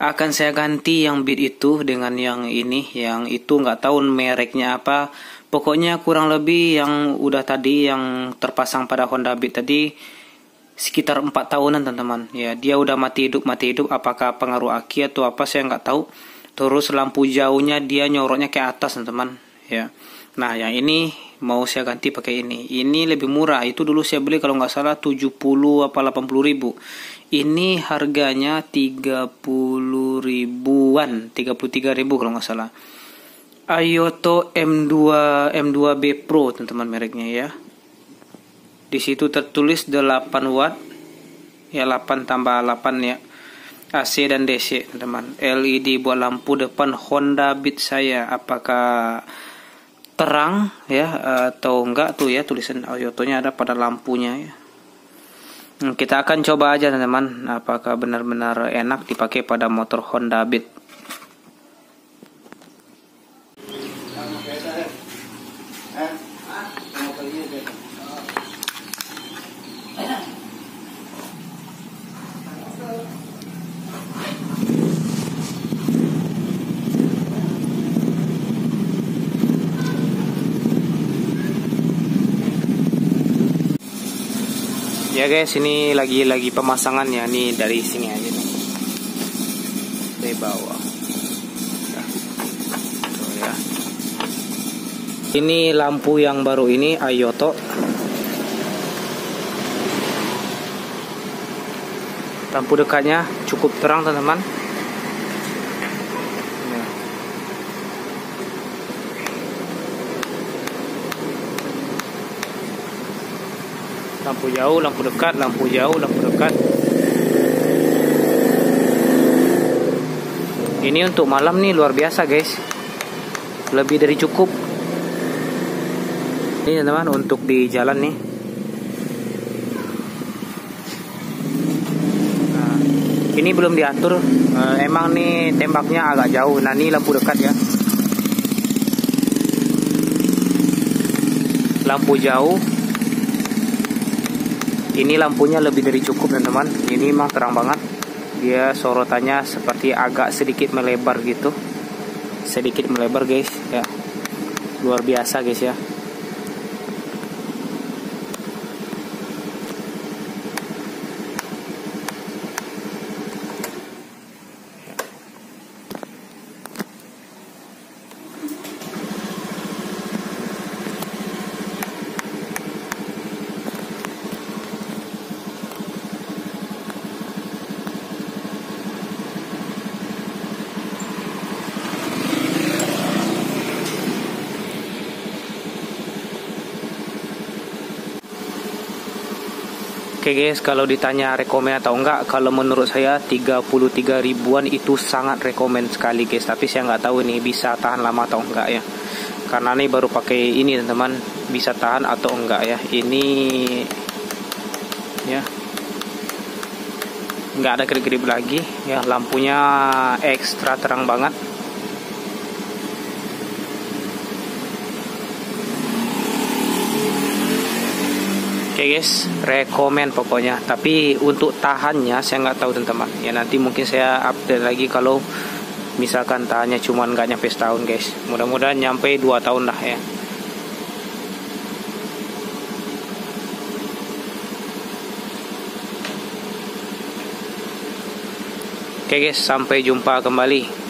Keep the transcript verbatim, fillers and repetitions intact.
akan saya ganti yang Beat itu dengan yang ini. Yang itu nggak tahu mereknya apa. Pokoknya kurang lebih yang udah tadi yang terpasang pada Honda Beat tadi sekitar empat tahunan teman-teman. Ya, dia udah mati hidup mati hidup. Apakah pengaruh aki atau apa saya nggak tahu. Terus lampu jauhnya dia nyorotnya ke atas teman-teman. Ya. Nah, yang ini mau saya ganti pakai ini. Ini lebih murah. Itu dulu saya beli kalau nggak salah tujuh puluh apa delapan puluh ribu. Ini harganya tiga puluh ribuan, tiga puluh tiga ribu kalau nggak salah. Ayoto M dua M dua B Pro teman-teman mereknya ya. Di situ tertulis delapan watt. Ya, delapan tambah delapan ya. A C dan D C teman-teman. L E D buat lampu depan Honda Beat saya. Apakah terang ya atau enggak tuh ya, tulisan Ayoto-nya ada pada lampunya ya. Kita akan coba aja teman-teman apakah benar-benar enak dipakai pada motor Honda Beat. Ya guys, ini lagi-lagi pemasangannya nih dari sini aja nih. Dari bawah. Nah, tuh ya. Ini lampu yang baru ini Ayoto. Lampu dekatnya cukup terang teman-teman. Lampu jauh, lampu dekat, lampu jauh, lampu dekat. Ini untuk malam nih luar biasa guys. Lebih dari cukup. Ini teman-teman untuk di jalan nih. Nah, ini belum diatur. Uh, emang nih tembaknya agak jauh. Nah, ini lampu dekat ya. Lampu jauh. Ini lampunya lebih dari cukup teman-teman. Ini memang terang banget. Dia sorotannya seperti agak sedikit melebar gitu. Sedikit melebar guys ya. Luar biasa guys ya. Oke guys, kalau ditanya rekomen atau enggak, kalau menurut saya tiga puluh tiga ribuan itu sangat rekomen sekali guys. Tapi saya nggak tahu nih bisa tahan lama atau enggak ya. Karena nih baru pakai ini teman-teman, bisa tahan atau enggak ya. Ini ya nggak ada kedip-kedip lagi ya, lampunya ekstra terang banget. Oke okay guys, rekomen pokoknya. Tapi untuk tahannya saya nggak tahu teman-teman. Ya nanti mungkin saya update lagi kalau misalkan tahannya cuman nggak nyampe setahun guys. Mudah-mudahan nyampe dua tahun lah ya. Oke okay guys, sampai jumpa kembali.